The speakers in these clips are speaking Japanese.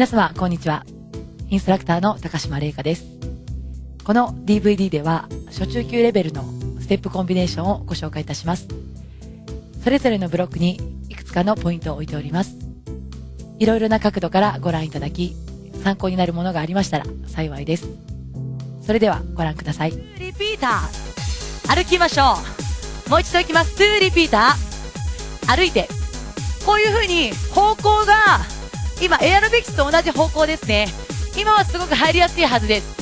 皆様こんにちは。インストラクターの高島玲香です。この DVD では初中級レベルのステップコンビネーションをご紹介いたします。それぞれのブロックにいくつかのポイントを置いております。いろいろな角度からご覧いただき、参考になるものがありましたら幸いです。それではご覧ください。リピーター歩きましょう。もう一度いきます。2リピーター歩いて、こういう風に方向が今エアロビクスと同じ方向ですね。今はすごく入りやすいはずです。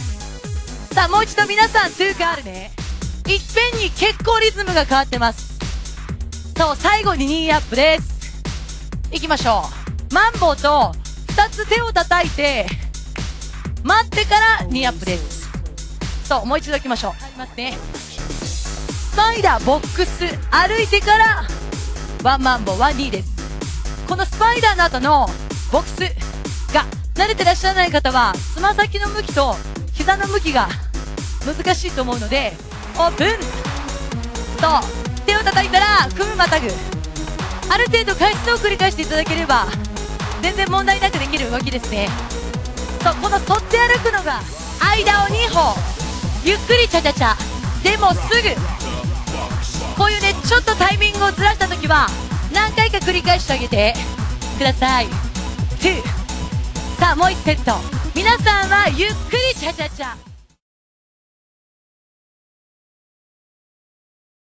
さあもう一度皆さん2ガールね、いっぺんに結構リズムが変わってます。そう、最後にニーアップです。いきましょう。マンボウと2つ手を叩いて待ってからニーアップです。そう、もう一度いきましょう。いきますね。スパイダーボックス歩いてからワンマンボウは2です。このスパイダーの後のボックスが慣れてらっしゃらない方はつま先の向きと膝の向きが難しいと思うので、オープンと手を叩いたら組むまたぐ、ある程度回数を繰り返していただければ全然問題なくできる動きですね。そう、この反って歩くのが間を2歩ゆっくりチャチャチャ、でもすぐこういうね、ちょっとタイミングをずらした時は何回か繰り返してあげてください。2、さあもう1セット、皆さんはゆっくりチャチャチャ。